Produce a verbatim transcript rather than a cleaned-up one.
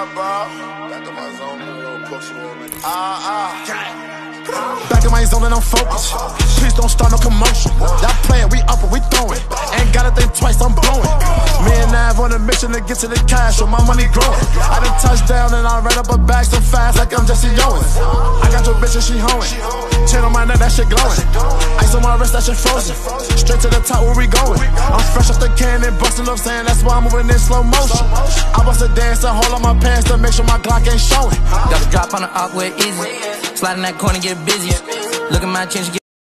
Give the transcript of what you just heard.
Back in my zone, a little pussy roll. Ah, ah. Back in my zone and I'm focused. Please don't start no commotion. Y'all playing, we up and we throwing. Ain't gotta think twice, I'm blowing. Me and Nav on a mission to get to the cash, so my money growing. I done touched down and I ran up a bag so fast like I'm Jesse Owens. I got your bitch and she hoeing. Chain on my neck, that shit glowing. Ice on my wrist, that shit frozen. Straight to the top, where we going? I'm fresh off the can and bustin' up, saying that's why I'm moving in slow motion. I bust a dance and hold on my pants to make sure my Glock ain't showing. Got the drop on the awkward easy. Slide in that corner, get busy. Look at my change, get